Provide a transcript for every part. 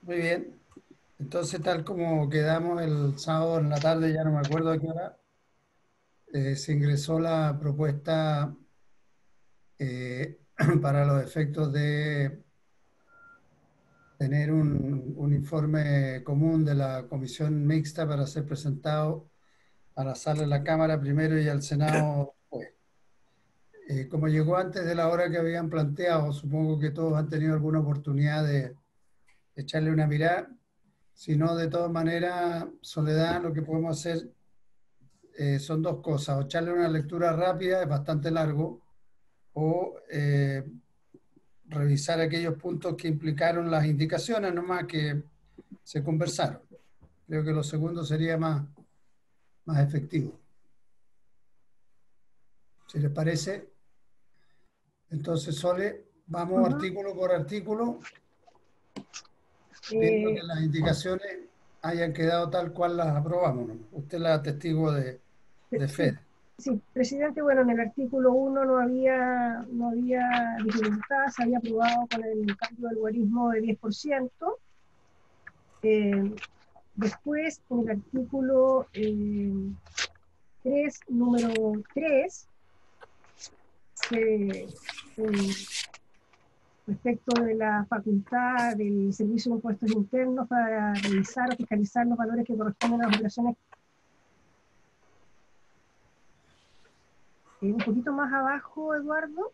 Muy bien. Entonces, tal como quedamos el sábado en la tarde, ya no me acuerdo a qué hora, se ingresó la propuesta para los efectos de tener un informe común de la comisión mixta para ser presentado a la sala de la Cámara primero y al Senado después. Como llegó antes de la hora que habían planteado, supongo que todos han tenido alguna oportunidad de echarle una mirada. Si no, de todas maneras, Soledad, lo que podemos hacer son dos cosas: o echarle una lectura rápida, es bastante largo, o revisar aquellos puntos que implicaron las indicaciones nomás que se conversaron. Creo que lo segundo sería más efectivo. Si les parece, entonces, Sole, vamos artículo por artículo, viendo que Eh, las indicaciones hayan quedado tal cual las aprobamos, ¿no? Usted es la testigo de sí, fe. sí, presidente, bueno, en el artículo 1 no había dificultad, se había aprobado con el cambio del logaritmo de 10%. Eh, Después, en el artículo 3, número 3, respecto de la facultad del Servicio de Impuestos Internos para revisar o fiscalizar los valores que corresponden a las operaciones. Un poquito más abajo, Eduardo.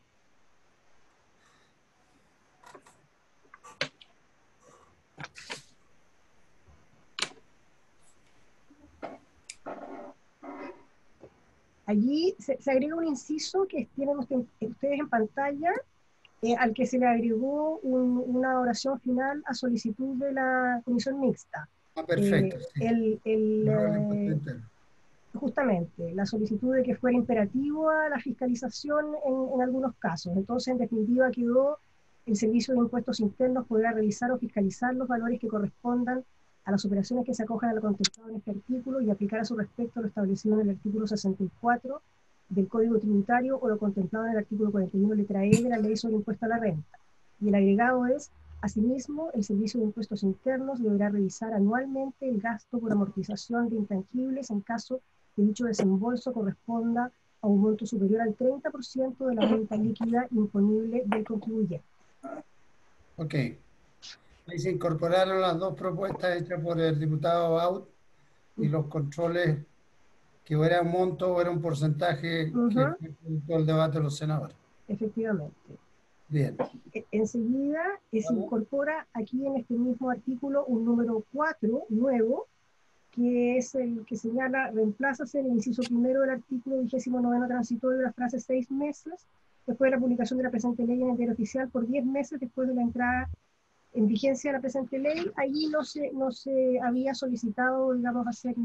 Allí se agrega un inciso que tienen ustedes en pantalla, al que se le agregó una oración final a solicitud de la comisión mixta. Ah, Eh, perfecto, sí. el, el, El rol de impuesto eh, interno. Justamente, la solicitud de que fuera imperativo a la fiscalización en algunos casos. Entonces, en definitiva, quedó: el Servicio de Impuestos Internos podrá revisar o fiscalizar los valores que correspondan a las operaciones que se acojan a lo contemplado en este artículo y aplicar a su respecto lo establecido en el artículo 64 del Código Tributario o lo contemplado en el artículo 41, letra E, de la Ley sobre Impuesto a la Renta. Y el agregado es: asimismo, el Servicio de Impuestos Internos deberá revisar anualmente el gasto por amortización de intangibles en caso que dicho desembolso corresponda a un monto superior al 30% de la renta líquida imponible del contribuyente. Ok. Ahí se incorporaron las dos propuestas hechas por el diputado Baut y los controles, que era un monto o era un porcentaje que fue producto del debate de los senadores. Efectivamente. Bien. Enseguida se ¿Vamos? incorpora aquí en este mismo artículo un número 4 nuevo, que es el que señala: reemplázase el inciso primero del artículo 29 transitorio de la frase 6 meses después de la publicación de la presente ley en el diario oficial por 10 meses después de la entrada en vigencia de la presente ley. Allí no se había solicitado, digamos, hacer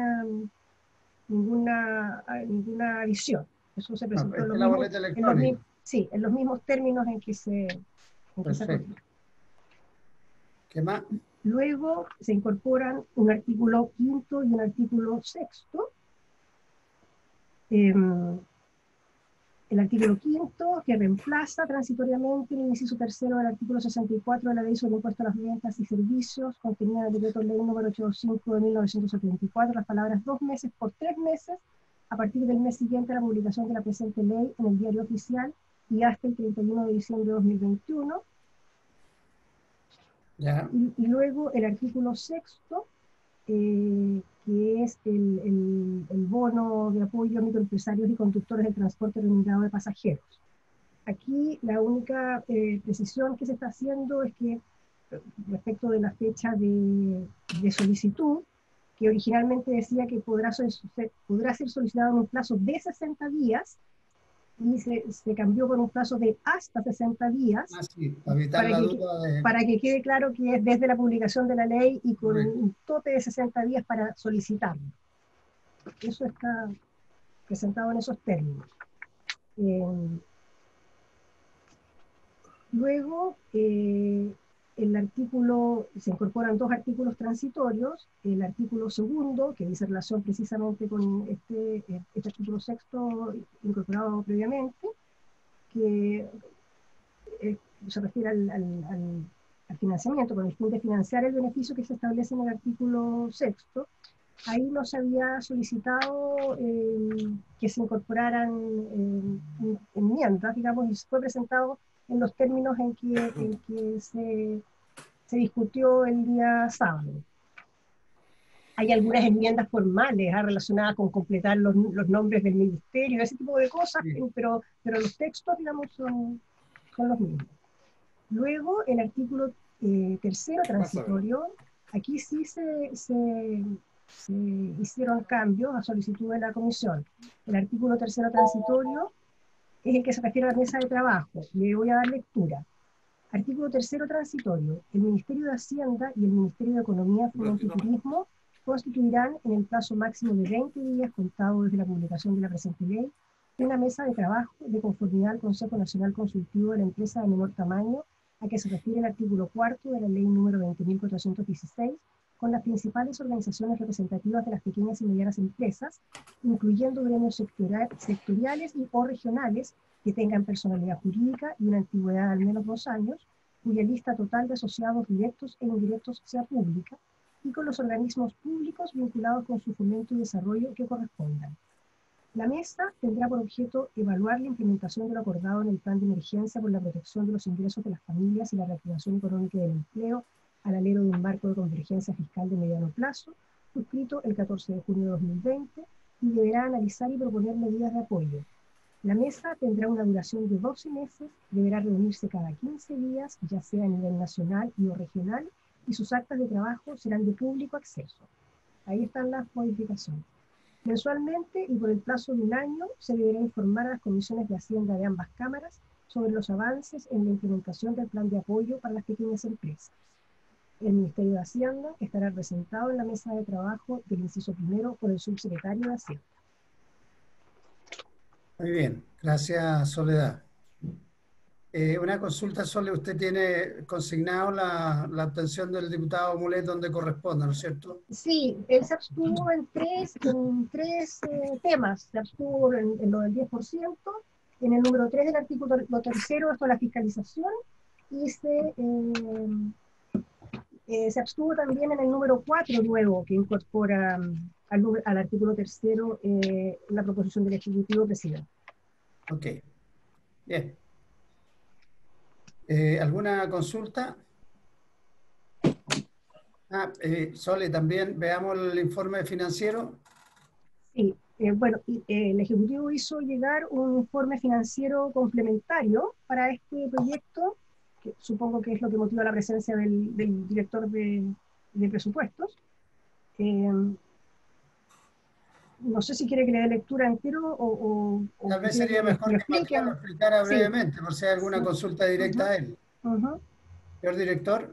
ninguna adición. Eso se No, presentó esta es la boleta electrónica. sí, en los mismos términos en que se Perfecto. acogía. ¿Qué más? Luego se incorporan un artículo quinto y un artículo sexto. Eh, el artículo quinto, que reemplaza transitoriamente el inciso tercero del artículo 64 de la Ley sobre el Impuesto a las Ventas y Servicios, contenida en el decreto ley número 85 de 1974, las palabras 2 meses por 3 meses, a partir del mes siguiente a la publicación de la presente ley en el diario oficial y hasta el 31 de diciembre de 2021. Ya. Y luego el artículo sexto, que es el bono de apoyo a microempresarios y conductores del transporte remunerado de pasajeros. Aquí la única precisión que se está haciendo es que, respecto de la fecha de solicitud, que originalmente decía que podrá ser solicitado en un plazo de 60 días, y se cambió por un plazo de hasta 60 días, Ah, sí, para evitar para la que, duda de... para que quede claro que es desde la publicación de la ley y con Correcto. un tope de 60 días para solicitarlo. Eso está presentado en esos términos. Eh, Luego, se incorporan dos artículos transitorios: el artículo segundo, que dice relación precisamente con este artículo sexto incorporado previamente, que se refiere al financiamiento con el fin de financiar el beneficio que se establece en el artículo sexto, ahí no se había solicitado que se incorporaran enmiendas, digamos, y fue presentado en los términos en que se discutió el día sábado. Hay algunas enmiendas formales relacionadas con completar los nombres del ministerio, ese tipo de cosas, Sí. pero los textos, digamos, son los mismos. Luego, el artículo tercero transitorio, aquí sí se hicieron cambios a solicitud de la comisión. El artículo tercero transitorio es el que se refiere a la mesa de trabajo. Le voy a dar lectura. Artículo tercero transitorio. El Ministerio de Hacienda y el Ministerio de Economía, Fomento y Turismo constituirán en el plazo máximo de 20 días contado desde la publicación de la presente ley una mesa de trabajo de conformidad al Consejo Nacional Consultivo de la empresa de menor tamaño a que se refiere el artículo cuarto de la ley número 20.416 con las principales organizaciones representativas de las pequeñas y medianas empresas, incluyendo gremios sectoriales y o regionales que tengan personalidad jurídica y una antigüedad de al menos 2 años, cuya lista total de asociados directos e indirectos sea pública, y con los organismos públicos vinculados con su fomento y desarrollo que correspondan. La mesa tendrá por objeto evaluar la implementación de lo acordado en el Plan de Emergencia por la protección de los ingresos de las familias y la reactivación económica y del empleo al alero de un marco de convergencia fiscal de mediano plazo, suscrito el 14 de junio de 2020, y deberá analizar y proponer medidas de apoyo. La mesa tendrá una duración de 12 meses, deberá reunirse cada 15 días, ya sea a nivel nacional y o regional, y sus actas de trabajo serán de público acceso. Ahí están las modificaciones. Mensualmente y por el plazo de un año se deberá informar a las comisiones de Hacienda de ambas cámaras sobre los avances en la implementación del plan de apoyo para las pequeñas empresas. El Ministerio de Hacienda estará representado en la mesa de trabajo del inciso primero por el subsecretario de Hacienda. Muy bien, gracias Soledad. Una consulta, Sole, usted tiene consignado la obtención del diputado Mulet donde corresponda, ¿no es cierto? Sí, él se abstuvo en tres temas. Se abstuvo en lo del 10%, en el número 3 del artículo tercero, esto es la fiscalización, y se abstuvo también en el número 4 nuevo, que incorpora al artículo tercero la proposición del Ejecutivo Presidente. Ok, bien. ¿Alguna consulta? Sole, también veamos el informe financiero. Sí, bueno, el Ejecutivo hizo llegar un informe financiero complementario para este proyecto, que supongo que es lo que motiva la presencia del director de presupuestos. No sé si quiere que le dé lectura entero o Tal vez prefiere sería que mejor lo que Matías lo expliquen. explicara Sí, brevemente, por si hay sí. alguna consulta directa Uh-huh, a él. uh-huh. Señor director.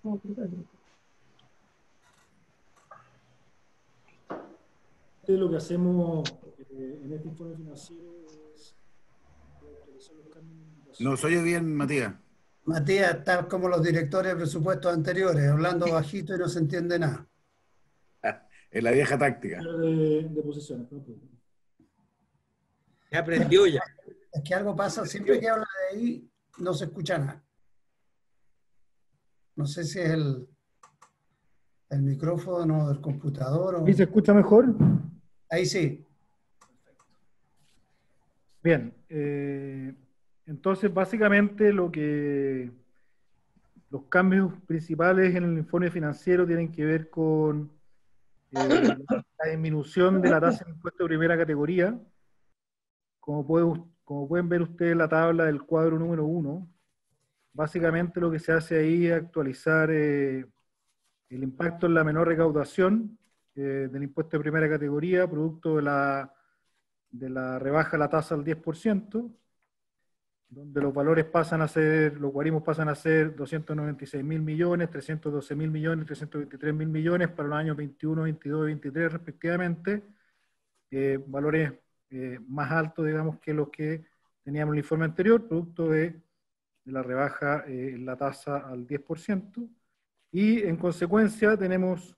Lo que hacemos en este informe financiero es actualizar los cambios de indicación. No, se oye bien, Matías. Matías está como los directores de presupuestos anteriores, hablando bajito y no se entiende nada. En la vieja táctica. De posiciones. No, Ya aprendió ya. Es que algo pasa, siempre que habla de ahí, no se escucha nada. No sé si es el micrófono del computador ¿Y se o... escucha mejor? Ahí sí. Bien. Entonces, básicamente los cambios principales en el informe financiero tienen que ver con la disminución de la tasa de impuesto de primera categoría. Como pueden ver ustedes en la tabla del cuadro número 1, básicamente lo que se hace ahí es actualizar el impacto en la menor recaudación del impuesto de primera categoría, producto de la rebaja de la tasa al 10%, donde los valores pasan a ser, los guarismos pasan a ser 296.000 millones, 312.000 millones, 323.000 millones para los años 21, 22 y 23 respectivamente, valores más altos, digamos, que los que teníamos en el informe anterior, producto de la rebaja en la tasa al 10%, y en consecuencia tenemos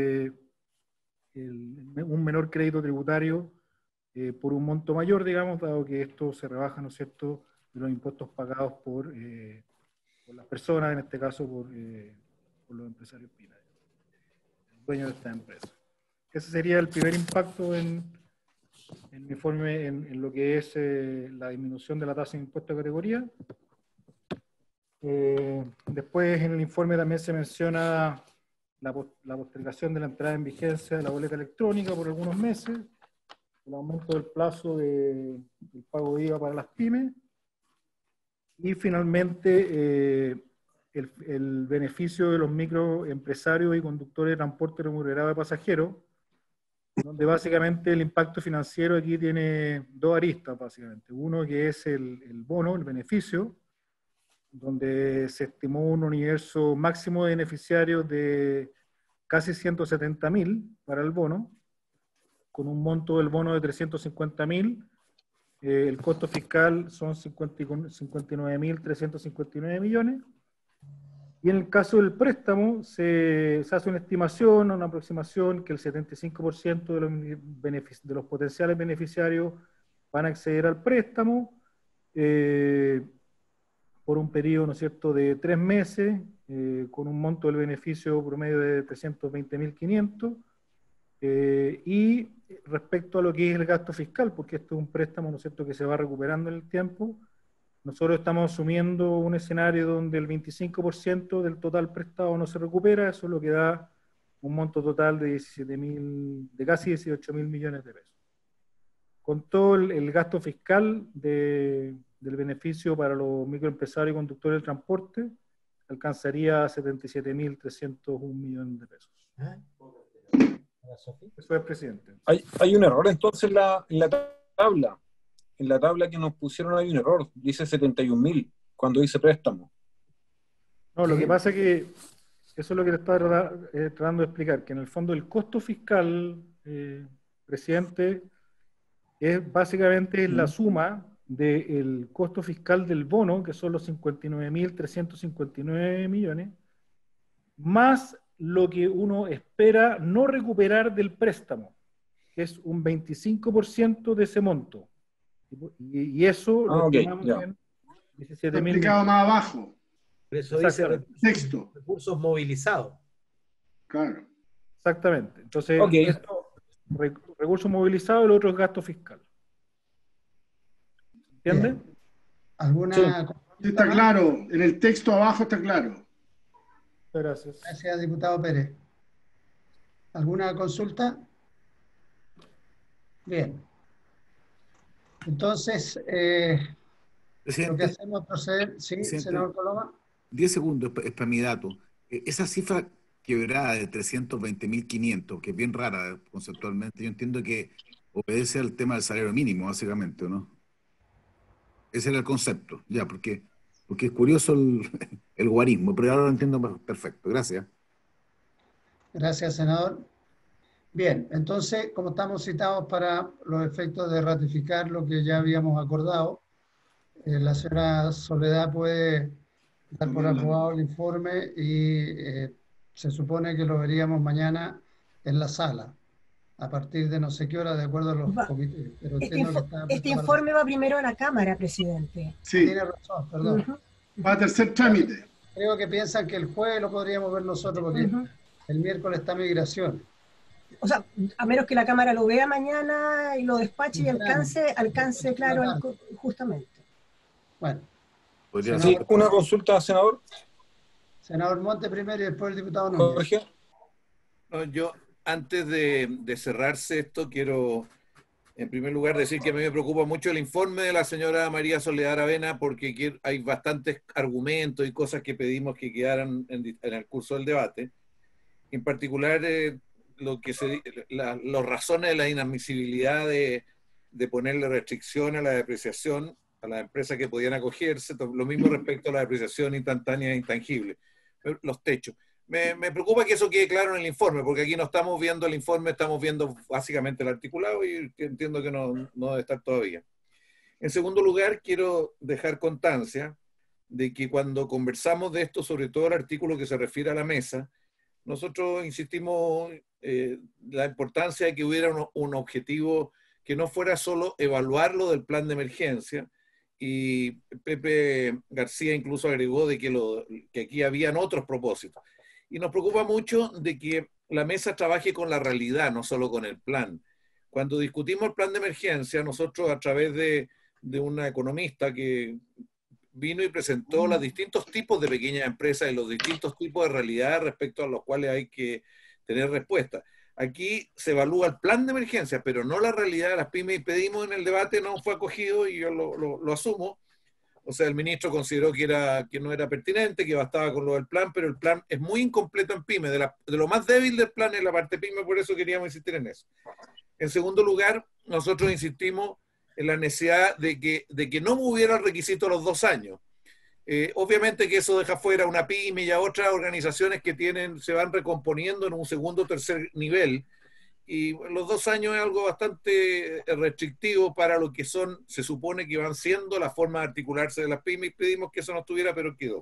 un menor crédito tributario por un monto mayor, digamos, dado que esto se rebaja, ¿no es cierto?, de los impuestos pagados por las personas, en este caso por los empresarios pymes, dueños de esta empresa. Ese sería el primer impacto en el informe en lo que es la disminución de la tasa de impuesto de categoría. Después en el informe también se menciona la postergación de la entrada en vigencia de la boleta electrónica por algunos meses, el aumento del plazo del pago de IVA para las pymes, y finalmente el beneficio de los microempresarios y conductores de transporte remunerado de pasajeros, donde básicamente el impacto financiero aquí tiene dos aristas, básicamente. Uno que es el bono, el beneficio, donde se estimó un universo máximo de beneficiarios de casi 170.000 para el bono, con un monto del bono de 350.000. El costo fiscal son 59.359 millones. Y en el caso del préstamo, se hace una estimación, una aproximación, que el 75% de los potenciales beneficiarios van a acceder al préstamo por un periodo, ¿no es cierto?, de 3 meses, con un monto del beneficio promedio de 320.500. Y respecto a lo que es el gasto fiscal, porque esto es un préstamo, ¿no es cierto?, que se va recuperando en el tiempo, nosotros estamos asumiendo un escenario donde el 25% del total prestado no se recupera. Eso es lo que da un monto total de casi 18.000 millones de pesos. Con todo el gasto fiscal del beneficio para los microempresarios y conductores del transporte, alcanzaría 77.301 millones de pesos. Eso es, presidente. Hay un error entonces en la tabla. En la tabla que nos pusieron hay un error. Dice 71.000 cuando dice préstamo. No, lo que pasa es que eso es lo que le estaba tratando de explicar, que en el fondo el costo fiscal, presidente, es básicamente la suma del costo fiscal del bono, que son los 59.359 millones, más lo que uno espera no recuperar del préstamo, que es un 25% de ese monto. Y eso lo estimamos en 17.000. Explicado más abajo. Por eso dice texto. Recursos movilizados. Claro. Exactamente. Entonces, esto, recursos movilizados, y el otro es gasto fiscal. ¿Entiende? ¿Alguna? Sí, está claro. En el texto abajo está claro. Gracias. Gracias, diputado Pérez. ¿Alguna consulta? Bien. Entonces, lo que hacemos es proceder. Sí, senador Coloma. 10 segundos es para mi dato. Esa cifra quebrada de 320.500, que es bien rara conceptualmente, yo entiendo que obedece al tema del salario mínimo, básicamente, ¿no? Ese era el concepto, ya, porque es curioso el guarismo, pero ahora lo entiendo perfecto. Gracias. Gracias, senador. Bien, entonces, como estamos citados para los efectos de ratificar lo que ya habíamos acordado, la señora Soledad puede dar por aprobado el informe y se supone que lo veríamos mañana en la sala, a partir de no sé qué hora, de acuerdo a los comités. Pero este informe va primero a la Cámara, presidente. Sí. Tiene razón, perdón. Va a tercer trámite. Creo que piensan que el jueves lo podríamos ver nosotros, porque el miércoles está migración. O sea, a menos que la Cámara lo vea mañana y lo despache y alcance claro, justamente. Bueno. Sí, una consulta, senador. Senador Monte primero y después el diputado Núñez. Jorge. No, yo, antes de cerrarse esto, quiero, en primer lugar, decir que a mí me preocupa mucho el informe de la señora María Soledad Aravena, porque hay bastantes argumentos y cosas que pedimos que quedaran en el curso del debate. En particular, las razones de la inadmisibilidad de ponerle restricción a la depreciación a las empresas que podían acogerse, lo mismo respecto a la depreciación instantánea e intangible, los techos. Me preocupa que eso quede claro en el informe, porque aquí no estamos viendo el informe, estamos viendo básicamente el articulado y entiendo que no debe estar todavía. En segundo lugar, quiero dejar constancia de que cuando conversamos de esto, sobre todo el artículo que se refiere a la mesa, nosotros insistimos la importancia de que hubiera un objetivo que no fuera solo evaluarlo del plan de emergencia y Pepe García incluso agregó de que aquí habían otros propósitos. Y nos preocupa mucho de que la mesa trabaje con la realidad, no solo con el plan. Cuando discutimos el plan de emergencia, nosotros a través de una economista que vino y presentó los distintos tipos de pequeñas empresas y los distintos tipos de realidad respecto a los cuales hay que tener respuesta. Aquí se evalúa el plan de emergencia, pero no la realidad de las pymes, y pedimos en el debate, no fue acogido y yo lo asumo. O sea, el ministro consideró que no era pertinente, que bastaba con lo del plan, pero el plan es muy incompleto en pyme. De lo más débil del plan es la parte pyme, por eso queríamos insistir en eso. En segundo lugar, nosotros insistimos en la necesidad de que no hubiera el requisito de los 2 años. Obviamente que eso deja fuera una pyme y a otras organizaciones que se van recomponiendo en un segundo o tercer nivel. Y los 2 años es algo bastante restrictivo para lo que se supone que van siendo la forma de articularse de las pymes. Pedimos que eso no estuviera, pero quedó.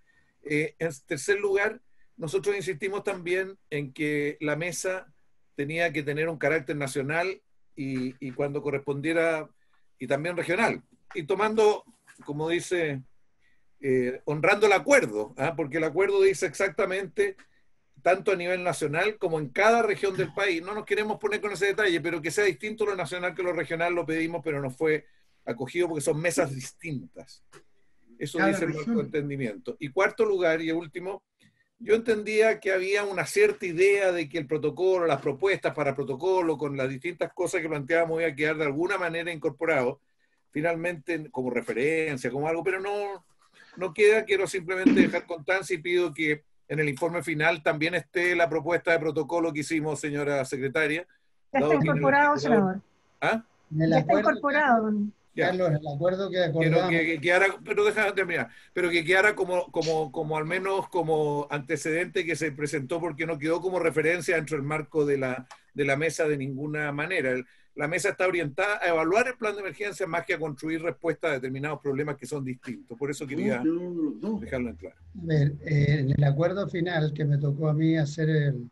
En tercer lugar, nosotros insistimos también en que la mesa tenía que tener un carácter nacional y cuando correspondiera, y también regional. Y tomando, como dice, honrando el acuerdo, porque el acuerdo dice exactamente, tanto a nivel nacional como en cada región del país. No nos queremos poner con ese detalle, pero que sea distinto lo nacional que lo regional lo pedimos, pero no fue acogido porque son mesas distintas. Eso dice nuestro entendimiento. Y cuarto lugar y último, yo entendía que había una cierta idea de que el protocolo, las propuestas para protocolo, con las distintas cosas que planteábamos, iba a quedar de alguna manera incorporado, finalmente como referencia, como algo, pero no queda. Quiero simplemente dejar constancia y pido que en el informe final también esté la propuesta de protocolo que hicimos, señora secretaria. Ya está incorporado, senador. ¿Ah? Ya está incorporado. Carlos, en el acuerdo que acordamos. Pero déjame terminar. Pero que quedara como al menos como antecedente que se presentó, porque no quedó como referencia dentro del marco de la mesa de ninguna manera. La mesa está orientada a evaluar el plan de emergencia más que a construir respuestas a determinados problemas que son distintos. Por eso quería dejarlo en claro. A ver, en el acuerdo final que me tocó a mí hacer el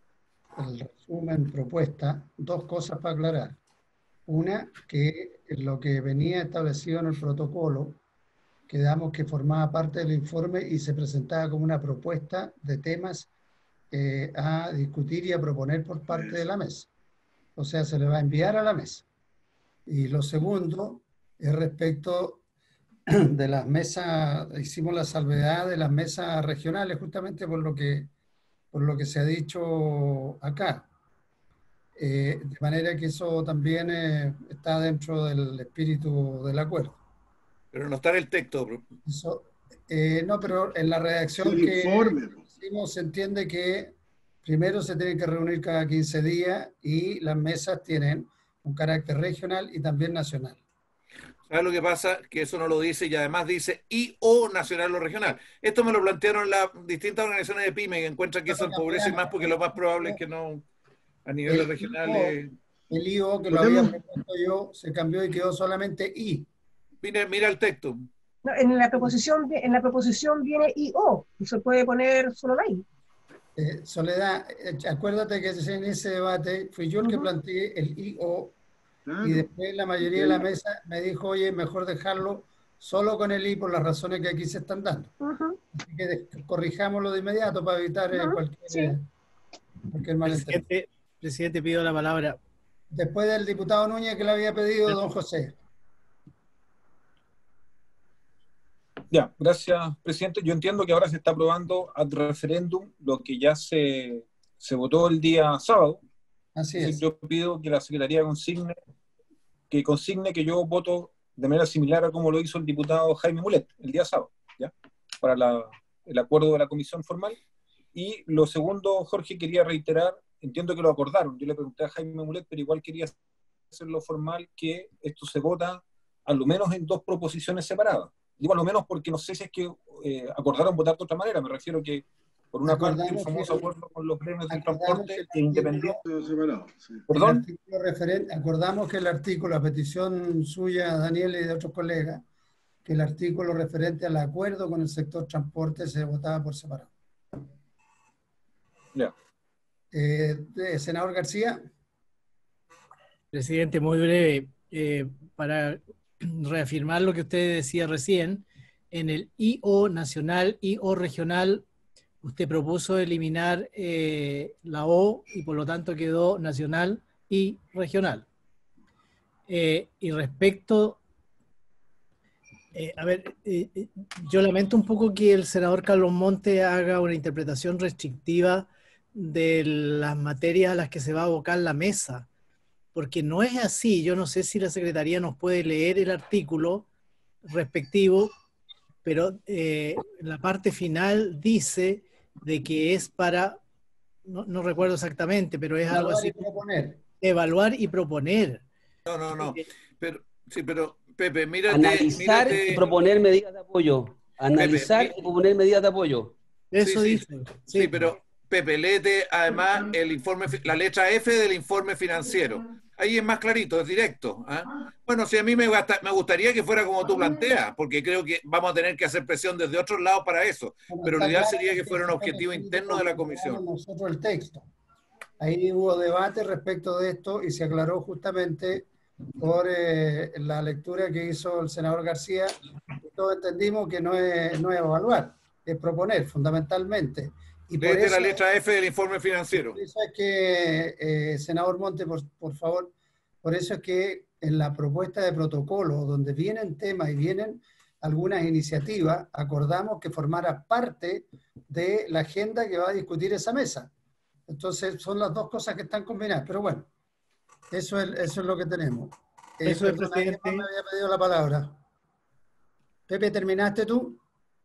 resumen propuesta, 2 cosas para aclarar. Una, que lo que venía establecido en el protocolo, quedamos que formaba parte del informe y se presentaba como una propuesta de temas a discutir y a proponer por parte de la mesa. O sea, se le va a enviar a la mesa. Y lo segundo es respecto de las mesas, hicimos la salvedad de las mesas regionales, justamente por lo que se ha dicho acá. De manera que eso también está dentro del espíritu del acuerdo. Pero no está en el texto. Eso, no, pero en la redacción que hicimos se entiende que primero se tienen que reunir cada 15 días y las mesas tienen un carácter regional y también nacional. ¿Sabes lo que pasa? Que eso no lo dice y además dice y o nacional o regional. Esto me lo plantearon las distintas organizaciones de pyme que encuentran que eso empobrecen más porque lo más probable es que no a niveles regionales. El IO que lo había propuesto yo se cambió y quedó solamente I. Mira el texto. No, en la proposición viene IO y se puede poner solo la I. Soledad, acuérdate que en ese debate fui yo el que planteé el IO. Y después la mayoría de la mesa me dijo, oye, mejor dejarlo solo con el I por las razones que aquí se están dando. Así que corrijámoslo de inmediato para evitar cualquier malentendido. Presidente, pido la palabra. Después del diputado Núñez que le había pedido don José. Ya, gracias, presidente. Yo entiendo que ahora se está aprobando ad referéndum lo que ya se votó el día sábado. Así es. Yo pido que la Secretaría consigne que yo voto de manera similar a como lo hizo el diputado Jaime Mulet el día sábado, ¿ya? Para el acuerdo de la comisión formal. Y lo segundo, Jorge, quería reiterar, entiendo que lo acordaron, yo le pregunté a Jaime Mulet, pero igual quería hacerlo formal, que esto se vota a lo menos en 2 proposiciones separadas. Digo a lo menos porque no sé si es que acordaron votar de otra manera, me refiero que por una parte el famoso acuerdo con los gremios de transporte independiente. ¿Perdón? Acordamos que el artículo, a petición suya, Daniel, y de otros colegas, que el artículo referente al acuerdo con el sector transporte se votaba por separado. Ya. Senador García. Presidente, muy breve. Para reafirmar lo que usted decía recién. En el IO nacional, IO regional, usted propuso eliminar la O y por lo tanto quedó nacional y regional. Y respecto, yo lamento un poco que el senador Carlos Monte haga una interpretación restrictiva de las materias a las que se va a abocar la mesa, porque no es así. Yo no sé si la Secretaría nos puede leer el artículo respectivo, pero la parte final dice de que es para, no recuerdo exactamente, pero es algo así. Evaluar y proponer. No. Pero, Pepe, mírate. Analizar y proponer medidas de apoyo. Analizar y proponer medidas de apoyo. Eso dice. Sí, pero, Pepe, léete además el informe, la letra F del informe financiero. Ahí es más clarito, es directo. Bueno, si a mí me gustaría que fuera como tú planteas, porque creo que vamos a tener que hacer presión desde otros lados para eso, pero lo ideal sería que fuera un objetivo interno de la comisión. Nosotros el texto. Ahí hubo debate respecto de esto y se aclaró justamente por la lectura que hizo el senador García. Todos entendimos que no es evaluar, es proponer fundamentalmente. Y por Léete eso, la letra F del informe financiero. Por eso es que, senador Monte, por favor, por eso es que en la propuesta de protocolo, donde vienen temas y vienen algunas iniciativas, acordamos que formara parte de la agenda que va a discutir esa mesa. Entonces, son las dos cosas que están combinadas. Pero bueno, eso es lo que tenemos. Eso es, presidente. Me había pedido la palabra. Pepe, ¿terminaste tú?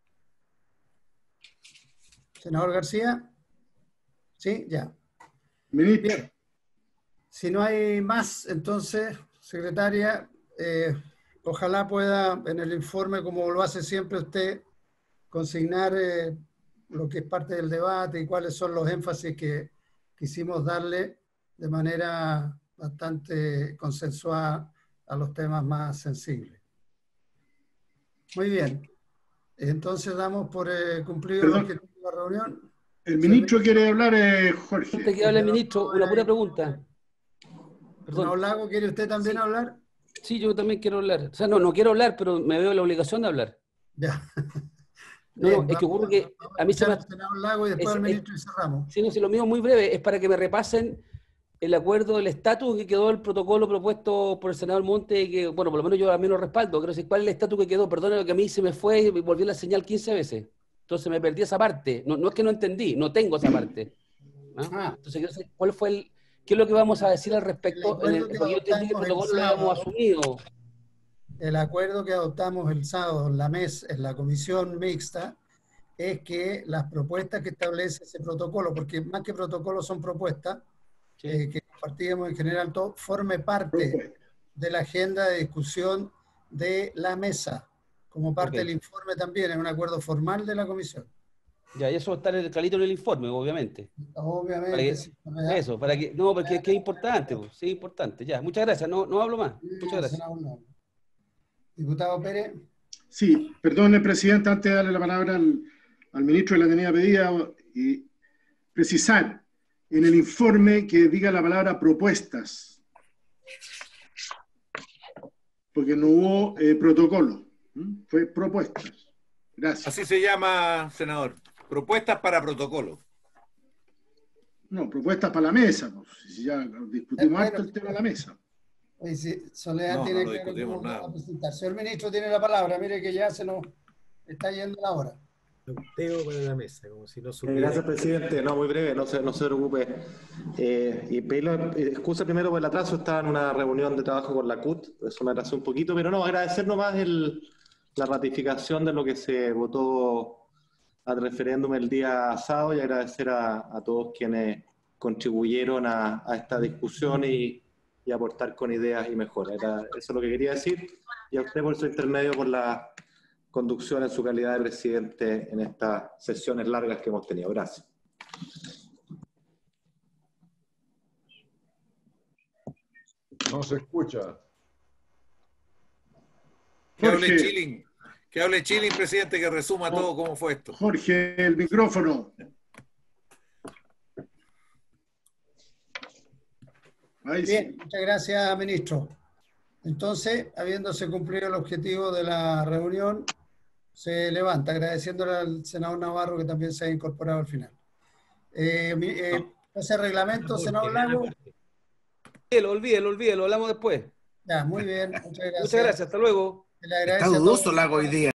Senador García. Sí, ya. Ministro. Bien. Si no hay más, entonces, secretaria, ojalá pueda en el informe, como lo hace siempre usted, consignar lo que es parte del debate y cuáles son los énfasis que quisimos darle de manera bastante consensuada a los temas más sensibles. Muy bien. Entonces damos por cumplido el objetivo de la reunión. El ministro quiere hablar, Jorge. Antes que hable el ministro, una pura pregunta. Perdón. Lago, ¿quiere usted también hablar? Sí, yo también quiero hablar. O sea, no quiero hablar, pero me veo la obligación de hablar. Ya. No, es que ocurre que a mí se me... Lago y después al ministro y cerramos. Sí, no, si lo mío es muy breve, es para que me repasen el acuerdo del estatus que quedó el protocolo propuesto por el senador Monte, que, bueno, por lo menos yo al menos respaldo. Quiero decir, ¿cuál es el estatus que quedó? Perdón, que a mí se me fue y volvió la señal 15 veces. Entonces me perdí esa parte. No es que no entendí, no tengo esa parte. Entonces quiero saber cuál fue qué es lo que vamos a decir al respecto, porque yo entendí que el protocolo lo habíamos asumido. El acuerdo que adoptamos el sábado en la comisión mixta es que las propuestas que establece ese protocolo, porque más que protocolo son propuestas, que compartíamos en general todo, forme parte de la agenda de discusión de la mesa, como parte del informe también, en un acuerdo formal de la comisión. Ya, y eso va a estar clarito en el informe, obviamente. Obviamente. Porque es importante, pues, sí, importante. Ya, muchas gracias, no hablo más. Muchas gracias. Diputado Pérez. Sí, perdone, presidente, antes de darle la palabra al ministro que la tenía pedida, y precisar en el informe que diga la palabra propuestas, porque no hubo protocolo, fue propuestas. Gracias. Así se llama, senador, propuestas para protocolo. No, propuestas para la mesa, pues, si ya discutimos harto el tema de la mesa. Oye, sí, Soledad tiene que discutimos nada. presentar. Señor ministro tiene la palabra, mire que ya se nos está yendo la hora. Teo para la mesa, como si no supiera. Gracias, presidente. No, muy breve, no se preocupe. Y pedirle excusa primero por el atraso, estaba en una reunión de trabajo con la CUT, eso me atrasó un poquito, pero no, agradecer nomás la ratificación de lo que se votó al referéndum el día sábado y agradecer a todos quienes contribuyeron a esta discusión y aportar con ideas y mejoras. Eso es lo que quería decir, y a usted por su intermedio, por la conducción en su calidad de presidente en estas sesiones largas que hemos tenido. Gracias. No se escucha. Que hable Chilling, presidente, que resuma todo cómo fue esto. Jorge, el micrófono. Bien, muchas gracias, ministro. Entonces, habiéndose cumplido el objetivo de la reunión, se levanta, agradeciéndole al senador Navarro que también se ha incorporado al final. Ese reglamento, senador Lago. Olvídelo, hablamos después. Ya, muy bien, muchas gracias. Muchas gracias, hasta luego. Le agradece Está a dudoso todos. Lago hoy día.